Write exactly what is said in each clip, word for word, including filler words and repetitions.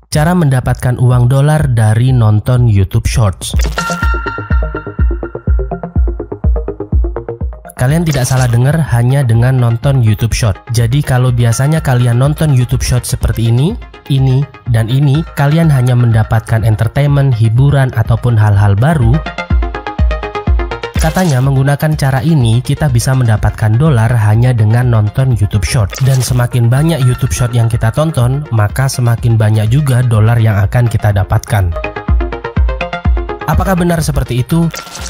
Cara mendapatkan uang dolar dari nonton YouTube Shorts. Kalian tidak salah dengar, hanya dengan nonton YouTube Short. Jadi kalau biasanya kalian nonton YouTube Short seperti ini, ini, dan ini, kalian hanya mendapatkan entertainment, hiburan, ataupun hal-hal baru. Katanya menggunakan cara ini kita bisa mendapatkan dolar hanya dengan nonton YouTube Short. Dan semakin banyak YouTube Short yang kita tonton, maka semakin banyak juga dolar yang akan kita dapatkan. Apakah benar seperti itu?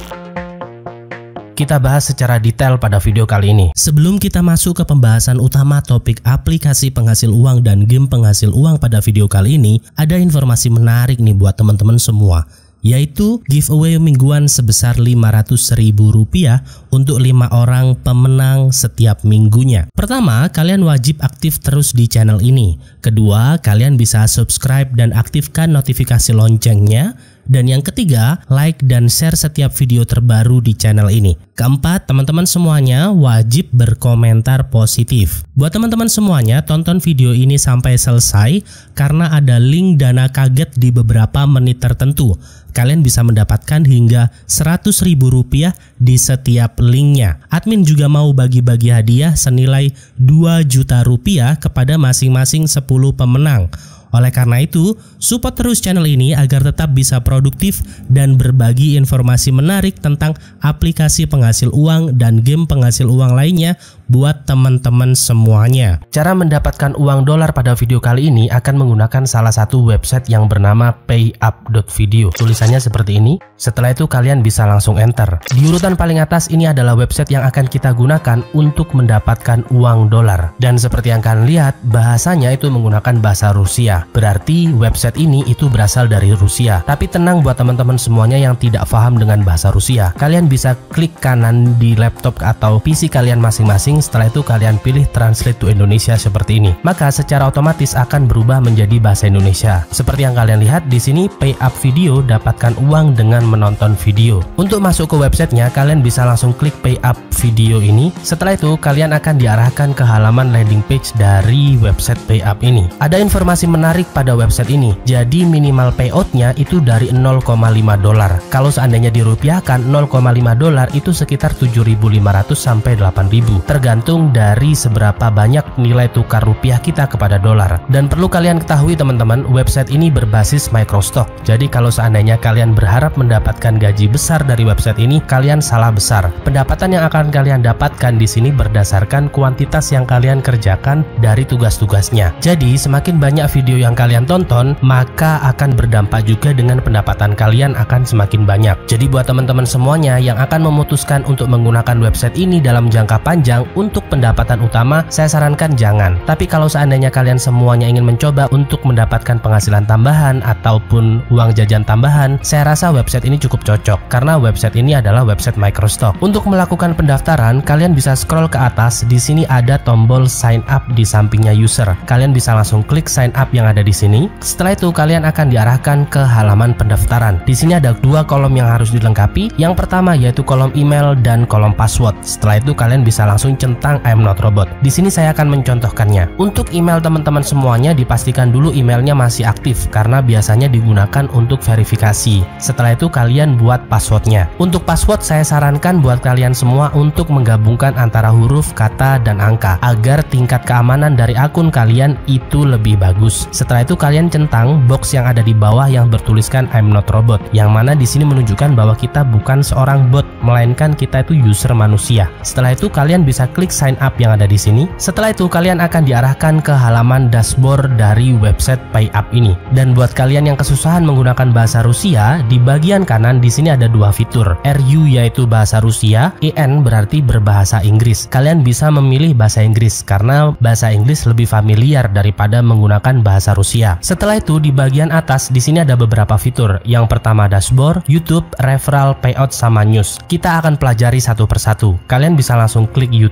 Kita bahas secara detail pada video kali ini. Sebelum kita masuk ke pembahasan utama topik aplikasi penghasil uang dan game penghasil uang pada video kali ini, ada informasi menarik nih buat teman-teman semua, yaitu giveaway mingguan sebesar lima ratus ribu rupiah untuk lima orang pemenang setiap minggunya. Pertama, kalian wajib aktif terus di channel ini. Kedua, kalian bisa subscribe dan aktifkan notifikasi loncengnya. Dan yang ketiga, like dan share setiap video terbaru di channel ini. Keempat, teman-teman semuanya wajib berkomentar positif. Buat teman-teman semuanya, tonton video ini sampai selesai karena ada link dana kaget di beberapa menit tertentu. Kalian bisa mendapatkan hingga seratus ribu rupiah di setiap linknya. Admin juga mau bagi-bagi hadiah senilai dua juta rupiah kepada masing-masing sepuluh pemenang. Oleh karena itu, support terus channel ini agar tetap bisa produktif dan berbagi informasi menarik tentang aplikasi penghasil uang dan game penghasil uang lainnya buat teman-teman semuanya. Cara mendapatkan uang dolar pada video kali ini akan menggunakan salah satu website yang bernama payup dot video. Tulisannya seperti ini. Setelah itu kalian bisa langsung enter. Di urutan paling atas ini adalah website yang akan kita gunakan untuk mendapatkan uang dolar. Dan seperti yang kalian lihat, bahasanya itu menggunakan bahasa Rusia. Berarti website ini itu berasal dari Rusia. Tapi tenang buat teman-teman semuanya yang tidak paham dengan bahasa Rusia. Kalian bisa klik kanan di laptop atau P C kalian masing-masing. Setelah itu kalian pilih translate to Indonesia seperti ini. Maka secara otomatis akan berubah menjadi bahasa Indonesia. Seperti yang kalian lihat di sini, payup video dapatkan uang dengan menonton video. Untuk masuk ke websitenya, kalian bisa langsung klik payup video ini. Setelah itu kalian akan diarahkan ke halaman landing page dari website payup ini. Ada informasi menarik pada website ini. Jadi minimal payoutnya itu dari nol koma lima dolar. Kalau seandainya dirupiahkan, nol koma lima dolar itu sekitar tujuh ribu lima ratus sampai delapan ribu. Tergantung dari seberapa banyak nilai tukar rupiah kita kepada dolar. Dan perlu kalian ketahui teman-teman, website ini berbasis microstock. Jadi kalau seandainya kalian berharap mendapatkan gaji besar dari website ini, kalian salah besar. Pendapatan yang akan kalian dapatkan di sini berdasarkan kuantitas yang kalian kerjakan dari tugas-tugasnya. Jadi semakin banyak video yang kalian tonton, maka akan berdampak juga dengan pendapatan kalian akan semakin banyak. Jadi buat teman-teman semuanya yang akan memutuskan untuk menggunakan website ini dalam jangka panjang untuk pendapatan utama, saya sarankan jangan. Tapi kalau seandainya kalian semuanya ingin mencoba untuk mendapatkan penghasilan tambahan ataupun uang jajan tambahan, saya rasa website ini cukup cocok karena website ini adalah website microstock. Untuk melakukan pendaftaran, kalian bisa scroll ke atas. Di sini ada tombol sign up di sampingnya user. Kalian bisa langsung klik sign up yang ada di sini. Setelah itu kalian akan diarahkan ke halaman pendaftaran. Di sini ada dua kolom yang harus dilengkapi. Yang pertama yaitu kolom email dan kolom password. Setelah itu kalian bisa langsung centang I'm not robot. Di sini saya akan mencontohkannya. Untuk email teman-teman semuanya, dipastikan dulu emailnya masih aktif karena biasanya digunakan untuk verifikasi. Setelah itu kalian buat passwordnya. Untuk password saya sarankan buat kalian semua untuk menggabungkan antara huruf, kata, dan angka agar tingkat keamanan dari akun kalian itu lebih bagus. Setelah itu kalian centang box yang ada di bawah yang bertuliskan I'm not robot, yang mana di sini menunjukkan bahwa kita bukan seorang bot, melainkan kita itu user manusia. Setelah itu kalian bisa klik sign up yang ada di sini. Setelah itu kalian akan diarahkan ke halaman dashboard dari website payup ini. Dan buat kalian yang kesusahan menggunakan bahasa Rusia, di bagian kanan di sini ada dua fitur. R U yaitu bahasa Rusia, E N berarti berbahasa Inggris. Kalian bisa memilih bahasa Inggris karena bahasa Inggris lebih familiar daripada menggunakan bahasa Rusia. Setelah itu di bagian atas di sini ada beberapa fitur. Yang pertama dashboard, YouTube, referral, payout, sama news. Kita akan pelajari satu persatu. Kalian bisa langsung klik YouTube.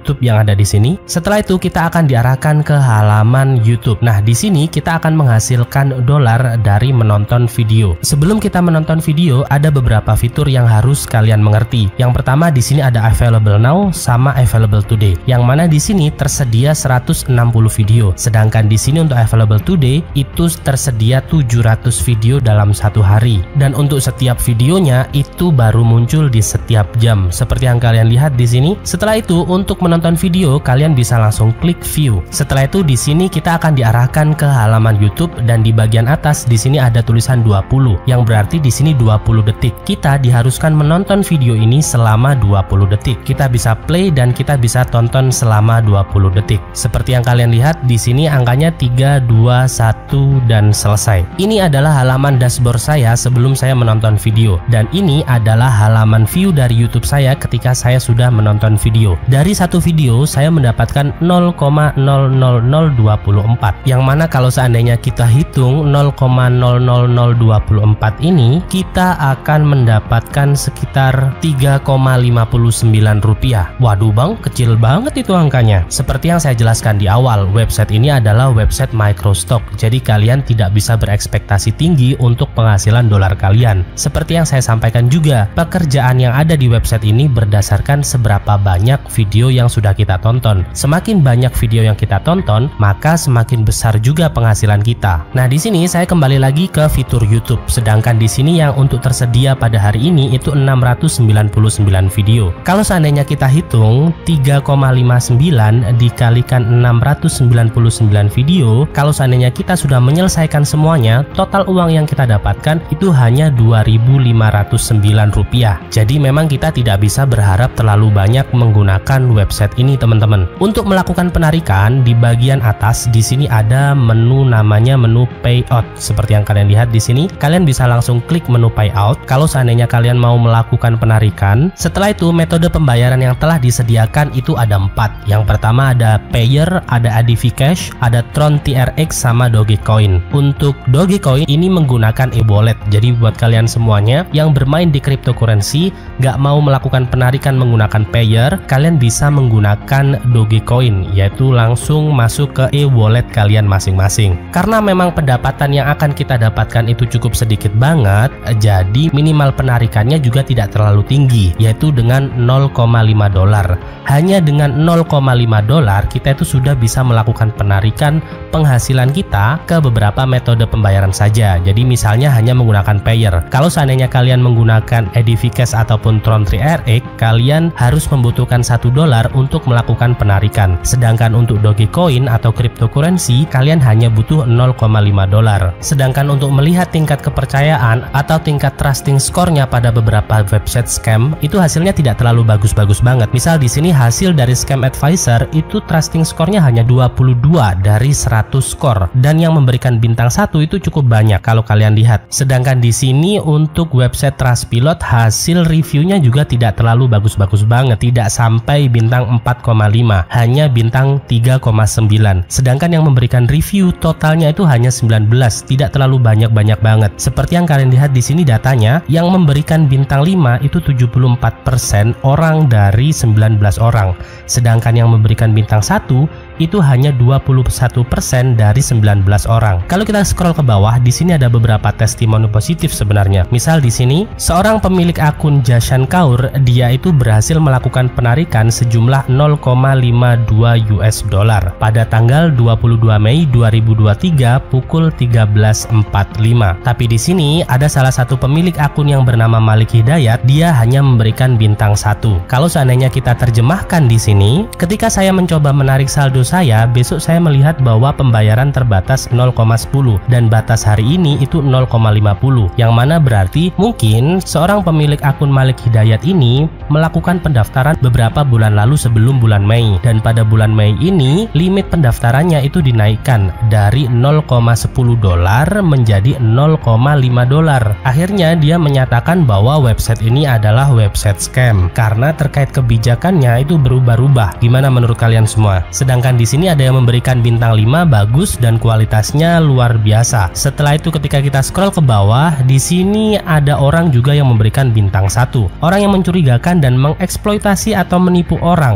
YouTube yang ada di sini. Setelah itu kita akan diarahkan ke halaman YouTube. Nah, di sini kita akan menghasilkan dolar dari menonton video. Sebelum kita menonton video, ada beberapa fitur yang harus kalian mengerti. Yang pertama di sini ada available now sama available today. Yang mana di sini tersedia seratus enam puluh video. Sedangkan di sini untuk available today itu tersedia tujuh ratus video dalam satu hari. Dan untuk setiap videonya itu baru muncul di setiap jam. Seperti yang kalian lihat di sini. Setelah itu untuk menonton video kalian bisa langsung klik view. Setelah itu di sini kita akan diarahkan ke halaman YouTube dan di bagian atas di sini ada tulisan dua puluh yang berarti di sini dua puluh detik. Kita diharuskan menonton video ini selama dua puluh detik. Kita bisa play dan kita bisa tonton selama dua puluh detik. Seperti yang kalian lihat di sini angkanya tiga, dua, satu dan selesai. Ini adalah halaman dashboard saya sebelum saya menonton video dan ini adalah halaman view dari YouTube saya ketika saya sudah menonton video. Dari satu video saya mendapatkan nol koma nol nol nol dua empat, yang mana kalau seandainya kita hitung nol koma nol nol nol dua empat ini, kita akan mendapatkan sekitar tiga koma lima sembilan rupiah. Waduh bang, kecil banget itu angkanya. Seperti yang saya jelaskan di awal, website ini adalah website microstock, jadi kalian tidak bisa berekspektasi tinggi untuk penghasilan dolar kalian. Seperti yang saya sampaikan juga, pekerjaan yang ada di website ini berdasarkan seberapa banyak video yang sudah kita tonton. Semakin banyak video yang kita tonton, maka semakin besar juga penghasilan kita. Nah, di sini saya kembali lagi ke fitur YouTube. Sedangkan di sini yang untuk tersedia pada hari ini itu enam ratus sembilan puluh sembilan video. Kalau seandainya kita hitung tiga koma lima sembilan dikalikan enam ratus sembilan puluh sembilan video, kalau seandainya kita sudah menyelesaikan semuanya, total uang yang kita dapatkan itu hanya dua ribu lima ratus sembilan rupiah. Jadi memang kita tidak bisa berharap terlalu banyak menggunakan website ini, teman-teman. Untuk melakukan penarikan di bagian atas di sini ada menu namanya menu payout. Seperti yang kalian lihat di sini, kalian bisa langsung klik menu payout kalau seandainya kalian mau melakukan penarikan. Setelah itu metode pembayaran yang telah disediakan itu ada empat. Yang pertama ada Payer, ada A D V Cash, ada Tron T R X sama Dogecoin. Untuk Dogecoin ini menggunakan e-wallet. Jadi buat kalian semuanya yang bermain di cryptocurrency nggak mau melakukan penarikan menggunakan Payer, kalian bisa menggunakan Dogecoin, yaitu langsung masuk ke e-wallet kalian masing-masing. Karena memang pendapatan yang akan kita dapatkan itu cukup sedikit banget, jadi minimal penarikannya juga tidak terlalu tinggi, yaitu dengan nol koma lima dolar. Hanya dengan nol koma lima dolar kita itu sudah bisa melakukan penarikan penghasilan kita ke beberapa metode pembayaran saja. Jadi misalnya hanya menggunakan Payer. Kalau seandainya kalian menggunakan A D V Cash ataupun Tron T R X, kalian harus membutuhkan satu dolar untuk melakukan penarikan. Sedangkan untuk Dogecoin atau cryptocurrency, kalian hanya butuh nol koma lima dolar. Sedangkan untuk melihat tingkat kepercayaan atau tingkat trusting score-nya pada beberapa website scam, itu hasilnya tidak terlalu bagus-bagus banget. Misal di sini hasil dari Scam Advisor itu trusting score-nya hanya dua puluh dua dari seratus skor, dan yang memberikan bintang satu itu cukup banyak kalau kalian lihat. Sedangkan di sini untuk website Trustpilot hasil reviewnya juga tidak terlalu bagus-bagus banget, tidak sampai bintang empat koma lima, hanya bintang tiga koma sembilan. Sedangkan yang memberikan review totalnya itu hanya sembilan belas, tidak terlalu banyak-banyak banget. Seperti yang kalian lihat di sini datanya, yang memberikan bintang lima itu tujuh puluh empat persen orang dari sembilan belas orang. Sedangkan yang memberikan bintang satu itu hanya dua puluh satu persen dari sembilan belas orang. Kalau kita scroll ke bawah, di sini ada beberapa testimoni positif sebenarnya. Misal di sini, seorang pemilik akun Jashan Kaur, dia itu berhasil melakukan penarikan sejumlah nol koma lima dua U S dollar pada tanggal dua puluh dua Mei dua ribu dua puluh tiga pukul tiga belas empat puluh lima. Tapi di sini ada salah satu pemilik akun yang bernama Malik Hidayat, dia hanya memberikan bintang satu. Kalau seandainya kita terjemahkan di sini, ketika saya mencoba menarik saldo saya, besok saya melihat bahwa pembayaran terbatas nol koma sepuluh dan batas hari ini itu nol koma lima puluh, yang mana berarti mungkin seorang pemilik akun Malik Hidayat ini melakukan pendaftaran beberapa bulan lalu sebelum bulan Mei, dan pada bulan Mei ini limit pendaftarannya itu dinaikkan dari nol koma sepuluh dolar menjadi nol koma lima dolar. Akhirnya dia menyatakan bahwa website ini adalah website scam karena terkait kebijakannya itu berubah-ubah. Gimana menurut kalian semua? Sedangkan di sini ada yang memberikan bintang lima, bagus dan kualitasnya luar biasa. Setelah itu ketika kita scroll ke bawah, di sini ada orang juga yang memberikan bintang satu. Orang yang mencurigakan dan mengeksploitasi atau menipu orang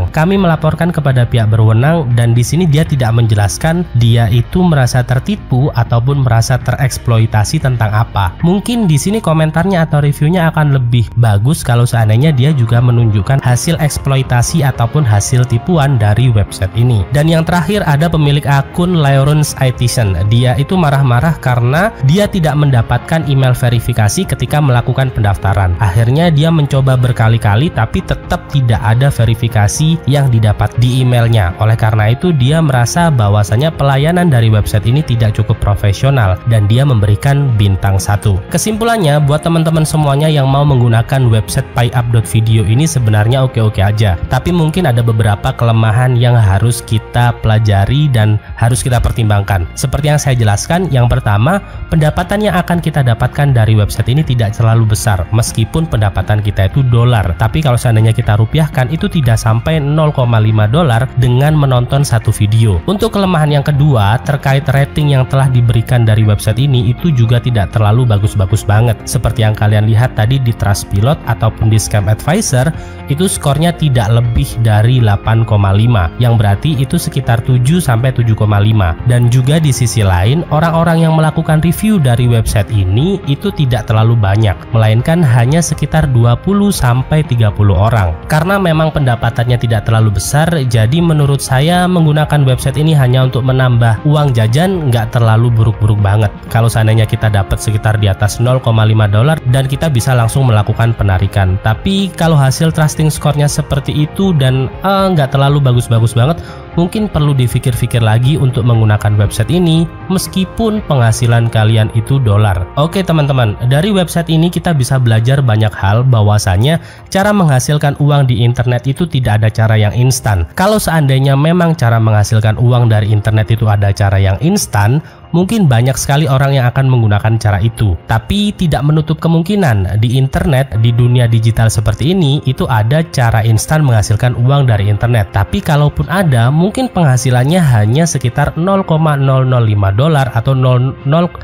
berwenang. Kami melaporkan kepada pihak berwenang dan di sini dia tidak menjelaskan dia itu merasa tertipu ataupun merasa tereksploitasi tentang apa. Mungkin di sini komentarnya atau reviewnya akan lebih bagus kalau seandainya dia juga menunjukkan hasil eksploitasi ataupun hasil tipuan dari website ini. Dan yang terakhir ada pemilik akun Lawrence Aitchison. Dia itu marah-marah karena dia tidak mendapatkan email verifikasi ketika melakukan pendaftaran. Akhirnya dia mencoba berkali-kali tapi tetap tidak ada verifikasi yang didapat di emailnya. Oleh karena itu dia merasa bahwasanya pelayanan dari website ini tidak cukup profesional dan dia memberikan bintang satu. Kesimpulannya buat teman-teman semuanya yang mau menggunakan website payup dot video ini sebenarnya oke-oke aja, tapi mungkin ada beberapa kelemahan yang harus kita pelajari dan harus kita pertimbangkan. Seperti yang saya jelaskan, yang pertama, pendapatan yang akan kita dapatkan dari website ini tidak terlalu besar meskipun pendapatan kita itu dolar, tapi kalau seandainya kita rupiahkan itu tidak sampai nol koma lima dolar dengan menonton satu video. Untuk kelemahan yang kedua terkait rating yang telah diberikan dari website ini itu juga tidak terlalu bagus-bagus banget. Seperti yang kalian lihat tadi di Trustpilot ataupun di Scam Advisor itu skornya tidak lebih dari delapan koma lima, yang berarti itu sekitar tujuh sampai tujuh koma lima. Dan juga di sisi lain orang-orang yang melakukan review dari website ini itu tidak terlalu banyak, melainkan hanya sekitar dua puluh sampai tiga puluh orang. Karena memang pendapatannya tidak terlalu besar, jadi menurut saya menggunakan website ini hanya untuk menambah uang jajan nggak terlalu buruk-buruk banget. Kalau seandainya kita dapat sekitar di atas nol koma lima dolar dan kita bisa langsung melakukan penarikan. Tapi kalau hasil trusting skornya seperti itu dan uh, nggak terlalu bagus-bagus banget, mungkin perlu dipikir-pikir lagi untuk menggunakan website ini meskipun penghasilan kalian itu dolar. Oke teman-teman, dari website ini kita bisa belajar banyak hal, bahwasanya cara menghasilkan uang di internet itu tidak ada cara yang instan. Kalau seandainya memang cara menghasilkan uang dari internet itu ada cara yang instan, mungkin banyak sekali orang yang akan menggunakan cara itu. Tapi tidak menutup kemungkinan di internet, di dunia digital seperti ini, itu ada cara instan menghasilkan uang dari internet. Tapi kalaupun ada, mungkin penghasilannya hanya sekitar nol koma nol nol lima dolar atau nol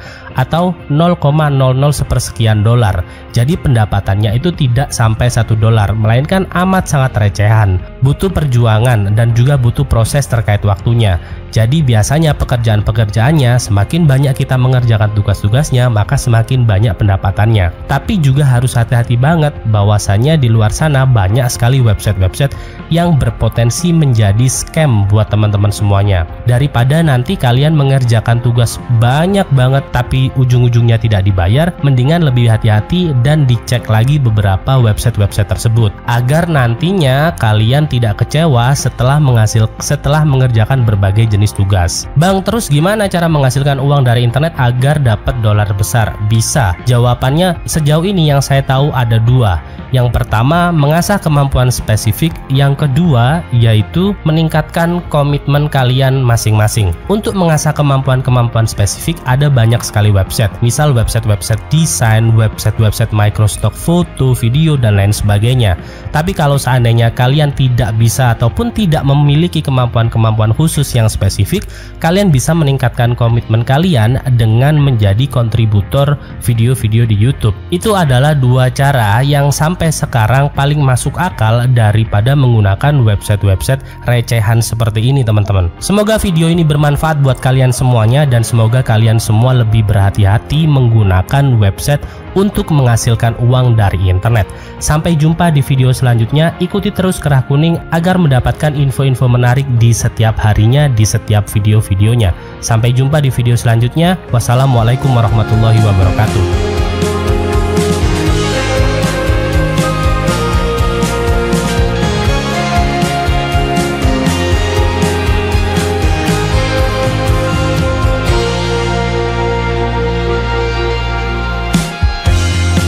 koma nol nol sepersekian dolar. Jadi pendapatannya itu tidak sampai satu dolar, melainkan amat sangat recehan. Butuh perjuangan dan juga butuh proses terkait waktunya. Jadi biasanya pekerjaan-pekerjaannya semakin banyak kita mengerjakan tugas-tugasnya, maka semakin banyak pendapatannya. Tapi juga harus hati-hati banget bahwasanya di luar sana banyak sekali website-website yang berpotensi menjadi scam buat teman-teman semuanya. Daripada nanti kalian mengerjakan tugas banyak banget tapi ujung-ujungnya tidak dibayar, mendingan lebih hati-hati dan dicek lagi beberapa website-website tersebut agar nantinya kalian tidak kecewa setelah menghasil setelah mengerjakan berbagai jenis tugas. Bang, terus gimana cara menghasilkan uang dari internet agar dapat dolar besar? Bisa. Jawabannya sejauh ini yang saya tahu ada dua. Yang pertama, mengasah kemampuan spesifik. Yang kedua, yaitu meningkatkan komitmen kalian masing-masing. Untuk mengasah kemampuan-kemampuan spesifik ada banyak sekali website. Misal website-website desain, website-website microstock foto, video, dan lain sebagainya. Tapi kalau seandainya kalian tidak bisa ataupun tidak memiliki kemampuan-kemampuan khusus yang spesifik, kalian bisa meningkatkan komitmen kalian dengan menjadi kontributor video-video di YouTube. Itu adalah dua cara yang sampai sekarang paling masuk akal daripada menggunakan website-website recehan seperti ini, teman-teman. Semoga video ini bermanfaat buat kalian semuanya dan semoga kalian semua lebih berhati-hati menggunakan website untuk menghasilkan uang dari internet. Sampai jumpa di video selanjutnya. Ikuti terus Kerah Kuning agar mendapatkan info-info menarik di setiap harinya, di setiap video-videonya. Sampai jumpa di video selanjutnya. Wassalamualaikum warahmatullahi wabarakatuh.